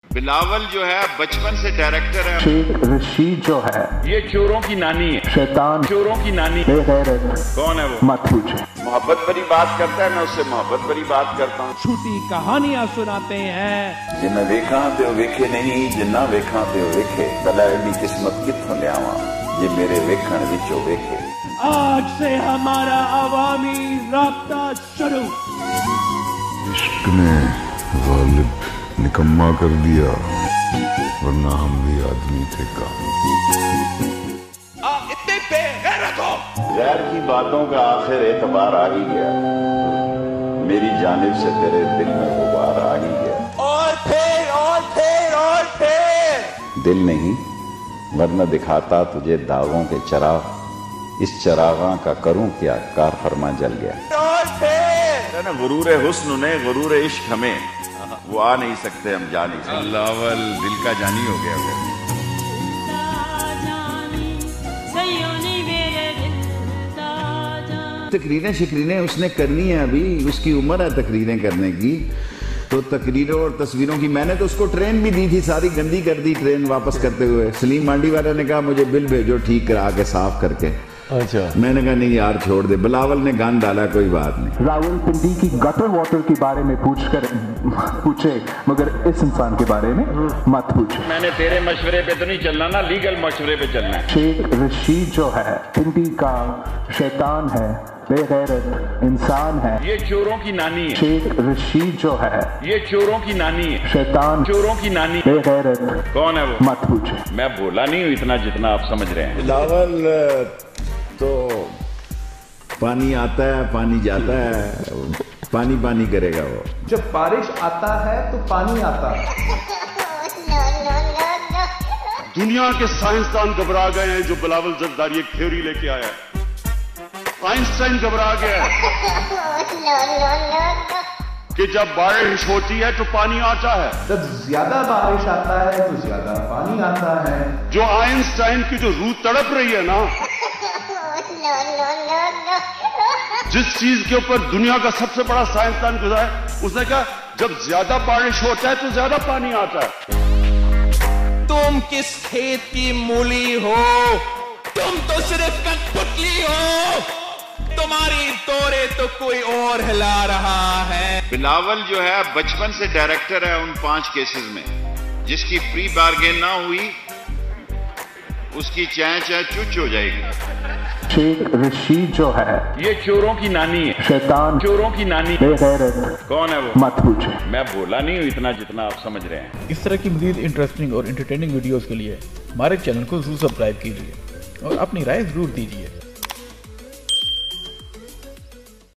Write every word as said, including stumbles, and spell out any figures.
بلاول جو ہے بچپن سے ڈائریکٹر ہے. شیخ رشید جو ہے یہ چوروں کی نانی ہے. شیطان چوروں کی نانی. بے غیرت. کون ہے وہ؟ مت پوچھے. محبت بری بات کرتا ہے، میں اس سے محبت بری بات کرتا ہوں. چھوٹی کہانیاں سناتے ہیں. جنہیں ویکھاں تے وہ ویکھے نہیں، جنہ ویکھاں تے وہ ویکھے. بلا ایڈی قسمت کتھوں لیاواں یہ میرے ویکھن وچوں ویکھے. آج سے ہمارا عوامی رابطہ شروع. عشق نے غالب نکما کر دیا، ورنہ ہم بھی آدمی تھے کام. آپ اتنے بے غیرت ہو. غیر کی باتوں کا آخر اعتبار آ ہی گیا، میری جانب سے تیرے دل میں غبار آ ہی گیا. اور پھر اور پھر اور پھر دل نہیں ورنہ دکھاتا تجھے داغوں کے چراغ. اس چراغاں کا کروں کیا، کار فرما جل گیا. اور پھر نا غرور حسن انہیں، غرور عشق ہمیں. وہ آ نہیں سکتے، ہم جا نہیں سکتے. بلاول دل کا جانی ہو گیا پھر. تقریریں شکرینیں اس نے کرنی ہیں، ابھی اس کی عمر ہے تقریریں کرنے کی. تو تقریروں اور تصویروں کی میں نے تو اس کو ٹرین بھی دی تھی، ساری گندی کر دی ٹرین واپس کرتے ہوئے. سلیم مانڈی والا نے کہا مجھے بل بھیجو ٹھیک کرا کے صاف کر کے. اچھا میں نے کہا نہیں یار چھوڑ دے. بلاول نے گان ڈالا، کوئی بات نہیں. راول پنڈی کی گٹر واٹر کے بارے میں پوچھ کر پوچھے، مگر اس انسان کے بارے میں مت پوچھے. میں نے تیرے مشورے پہ تو نہیں چلنا نا، لیگل مشورے پہ چلنا ہے. شیخ رشید جو ہے پنڈی کا شیطان ہے، بے غیرت انسان ہے. یہ چوروں کی نانی ہے. شیخ رشید جو ہے یہ چوروں کی نانی ہے. شیطان چوروں کی نانی. بے غیرت. کون ہے وہ؟ مت پوچھے. میں بولا نہیں ہوں اتنا جتنا آپ سمجھ رہے ہیں. بلاول تو پانی آتا ہے پانی جاتا ہے، پانی پانی کرے گا وہ. جب بارش آتا ہے تو پانی آتا ہے. دنیا کے سائنسدان گھبرا گئے ہیں جو بلاول زرداری ایک تھیوری لے کے آیا ہے. آئنسٹائن گھبرا گیا کہ جب بارش ہوتی ہے تو پانی آتا ہے. جب زیادہ بارش آتا ہے تو زیادہ پانی آتا ہے. جو آئنسٹائن کی جو روح تڑپ رہی ہے نا، جس چیز کے اوپر دنیا کا سب سے بڑا سائنسدان گزرا ہے، اس نے کہا جب زیادہ بارش ہوتا ہے تو زیادہ پانی آتا ہے. تم کس کھیت کی مولی ہو؟ تم تو صرف کٹپٹلی ہو. تمہاری دورے تو کوئی اور ہلا رہا ہے. بلاول جو ہے بچپن سے ڈائریکٹر ہے ان پانچ کیسز میں. جس کی پری بارگین نہ ہوئی اس کی چین چین چچ ہو جائے گی. شیخ رشید جو ہے یہ چوروں کی نانی ہے. شیطان چوروں کی نانی. بے غیرت. کون ہے وہ؟ مت پوچھے. میں بولا نہیں ہوں اتنا جتنا آپ سمجھ رہے ہیں. اس طرح کی مزید انٹرسٹنگ اور انٹرٹیننگ ویڈیوز کے لیے ہمارے چینل کو ضرور سبسکرائب کیجیے اور اپنی رائے ضرور دیجیے.